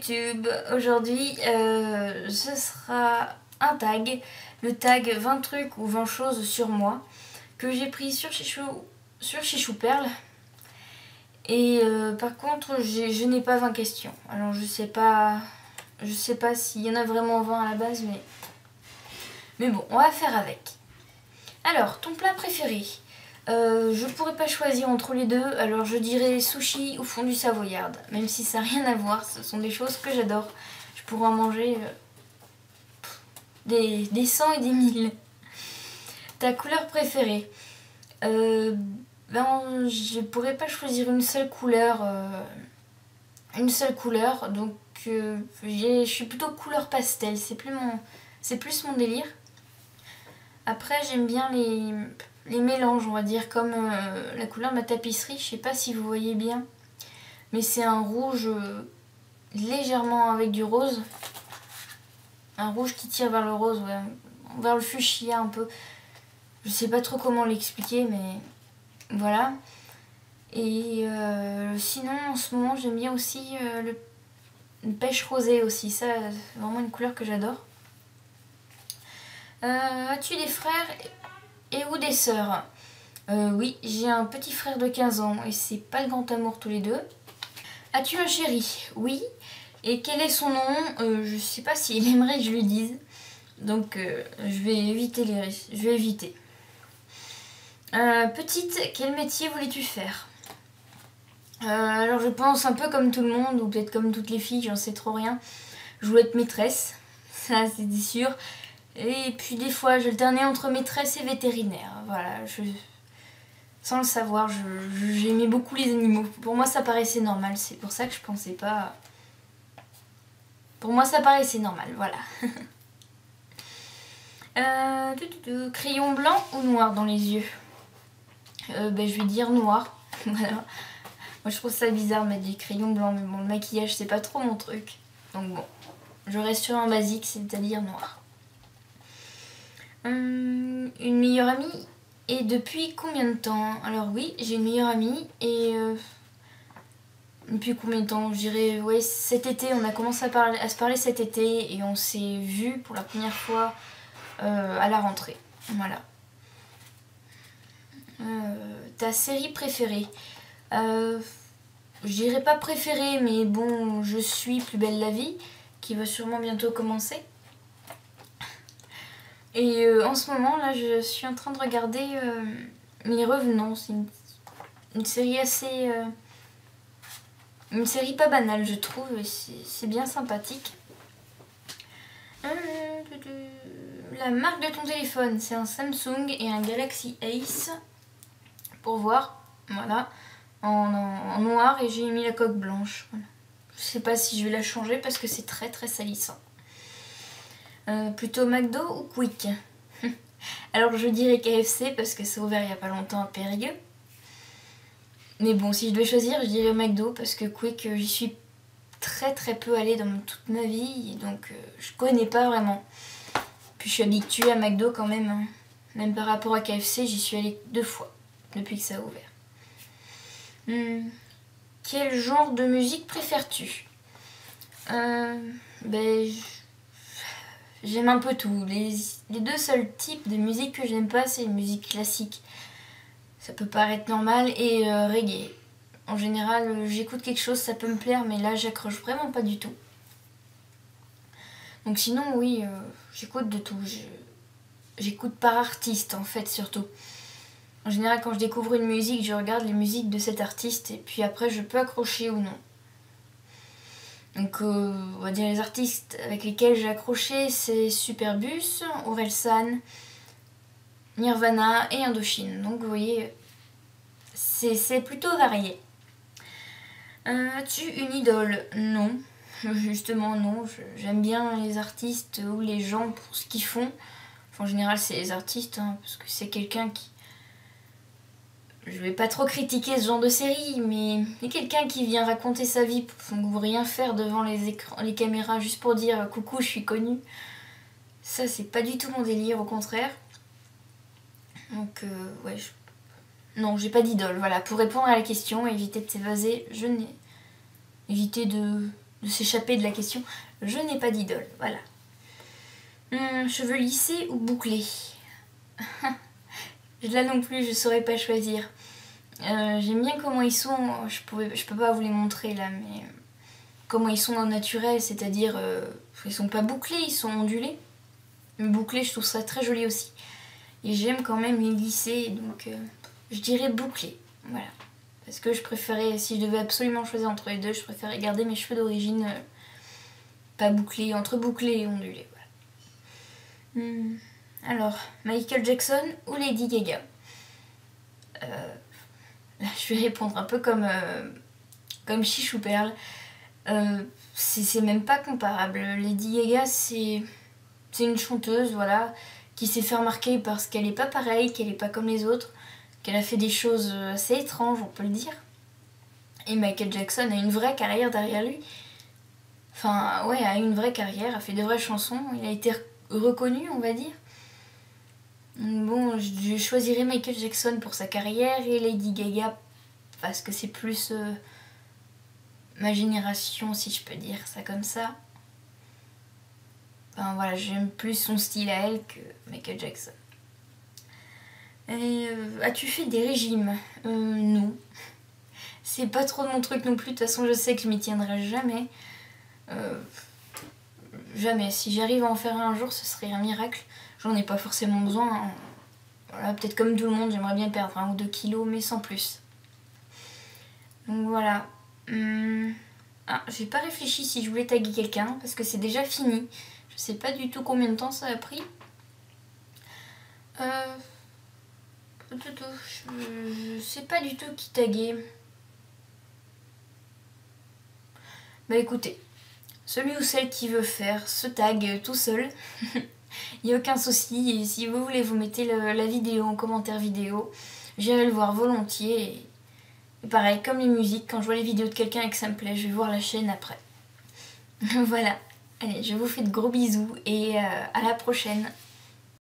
YouTube. Aujourd'hui, ce sera un tag, le tag 20 trucs ou 20 choses sur moi, que j'ai pris sur Chichou Perle. Et par contre, je n'ai pas 20 questions. Alors je sais pas s'il y en a vraiment 20 à la base, mais bon, on va faire avec. Alors, ton plat préféré? Je pourrais pas choisir entre les deux, alors je dirais sushi ou fondue savoyarde. Même si ça n'a rien à voir, ce sont des choses que j'adore. Je pourrais en manger des 100 et des 1000. Ta couleur préférée? Je pourrais pas choisir une seule couleur. Donc je suis plutôt couleur pastel, c'est plus mon délire. Après j'aime bien les mélanges, on va dire, comme la couleur de ma tapisserie, je sais pas si vous voyez bien, mais c'est un rouge légèrement avec du rose, un rouge qui tire vers le rose, ouais, vers le fuchsia un peu. Je sais pas trop comment l'expliquer, mais voilà. Et sinon en ce moment j'aime bien aussi le pêche rosé aussi, ça c'est vraiment une couleur que j'adore. As-tu des frères ou des sœurs? Oui, j'ai un petit frère de 15 ans et c'est pas le grand amour tous les deux. As-tu un chéri? Oui. Et quel est son nom? Je sais pas s'il aimerait que je lui dise. Donc je vais éviter les risques. Je vais éviter. Petite, quel métier voulais-tu faire? Alors je pense un peu comme tout le monde, ou peut-être comme toutes les filles, j'en sais trop rien. Je voulais être maîtresse, ça c'est sûr. Et puis des fois j'alternais entre maîtresse et vétérinaire. Voilà, sans le savoir, j'aimais beaucoup les animaux. Pour moi ça paraissait normal, c'est pour ça que je pensais pas... Pour moi ça paraissait normal, voilà. Crayon blanc ou noir dans les yeux? Je vais dire noir. Voilà. Moi je trouve ça bizarre de mettre des crayons blancs, mais bon, le maquillage c'est pas trop mon truc. Donc bon, je reste sur un basique, c'est-à-dire noir. Une meilleure amie, et depuis combien de temps? Alors oui, j'ai une meilleure amie, et depuis combien de temps? Je dirais, ouais, cet été, on a commencé à se parler cet été, et on s'est vu pour la première fois à la rentrée. Voilà. Ta série préférée? Je dirais pas préférée, mais bon, je suis Plus belle la vie, qui va sûrement bientôt commencer. Et en ce moment, là, je suis en train de regarder Les Revenants. C'est une série assez... une série pas banale, je trouve. C'est bien sympathique. La marque de ton téléphone, c'est un Samsung et un Galaxy Ace. Pour voir, voilà. En noir, et j'ai mis la coque blanche. Voilà. Je sais pas si je vais la changer parce que c'est très très salissant. Plutôt McDo ou Quick? Alors je dirais KFC parce que c'est ouvert il y a pas longtemps à Périgueux. Mais bon, si je devais choisir, je dirais McDo parce que Quick, j'y suis très très peu allée dans toute ma vie, donc je connais pas vraiment. Puis je suis habituée à McDo quand même, hein. Même par rapport à KFC, j'y suis allée 2 fois depuis que ça a ouvert. Quel genre de musique préfères-tu? J'aime un peu tout. Les deux seuls types de musique que j'aime pas, c'est la musique classique. Ça peut paraître normal, et reggae. En général, j'écoute quelque chose, ça peut me plaire, mais là, j'accroche vraiment pas du tout. Donc sinon, oui, j'écoute de tout. J'écoute par artiste, en fait, surtout. En général, quand je découvre une musique, je regarde les musiques de cet artiste, et puis après, je peux accrocher ou non. Donc, on va dire les artistes avec lesquels j'ai accroché, c'est Superbus, Orelsan, Nirvana et Indochine. Donc, vous voyez, c'est plutôt varié. As-tu une idole? Non. Justement, non. J'aime bien les artistes ou les gens pour ce qu'ils font. Enfin, en général, c'est les artistes, hein, parce que c'est quelqu'un qui... Je vais pas trop critiquer ce genre de série, mais quelqu'un qui vient raconter sa vie pour rien faire devant les caméras juste pour dire « Coucou, je suis connue », ça c'est pas du tout mon délire, au contraire. Donc ouais, non, j'ai pas d'idole, voilà. Pour répondre à la question, éviter de s'évaser, éviter de s'échapper de la question. Je n'ai pas d'idole, voilà. Cheveux lissés ou bouclés? Là non plus, je saurais pas choisir. J'aime bien comment ils sont, je peux pas vous les montrer là, mais comment ils sont en naturel, c'est-à-dire ils sont pas bouclés, ils sont ondulés. Mais bouclés, je trouve ça très joli aussi. Et j'aime quand même les lissés, donc je dirais bouclés, voilà. Parce que je préférais, si je devais absolument choisir entre les deux, je préférais garder mes cheveux d'origine pas bouclés, entre bouclés et ondulés, voilà. Alors, Michael Jackson ou Lady Gaga? Là, je vais répondre un peu comme Chichou Perle. C'est même pas comparable. Lady Gaga, c'est une chanteuse, voilà, qui s'est fait remarquer parce qu'elle est pas pareille, qu'elle est pas comme les autres, qu'elle a fait des choses assez étranges, on peut le dire. Et Michael Jackson a une vraie carrière derrière lui. Enfin, ouais, a une vraie carrière, a fait de vraies chansons, il a été reconnu, on va dire. Bon, je choisirais Michael Jackson pour sa carrière et Lady Gaga parce que c'est plus ma génération, si je peux dire ça comme ça. Enfin voilà, j'aime plus son style à elle que Michael Jackson. Et as-tu fait des régimes? Non. C'est pas trop de mon truc non plus, de toute façon je sais que je m'y tiendrai jamais. Jamais. Si j'arrive à en faire un jour, ce serait un miracle. J'en ai pas forcément besoin. Hein. Voilà, peut-être comme tout le monde, j'aimerais bien perdre 1 ou 2 kilos, mais sans plus. Donc voilà. Ah, j'ai pas réfléchi si je voulais taguer quelqu'un, parce que c'est déjà fini. Je sais pas du tout combien de temps ça a pris. Je sais pas du tout qui taguer. Bah écoutez, celui ou celle qui veut faire se tag tout seul. Il n'y a aucun souci. Et si vous voulez, vous mettez la vidéo en commentaire vidéo. J'irai le voir volontiers. Et pareil, comme les musiques, quand je vois les vidéos de quelqu'un et que ça me plaît, je vais voir la chaîne après. Voilà. Allez, je vous fais de gros bisous et à la prochaine.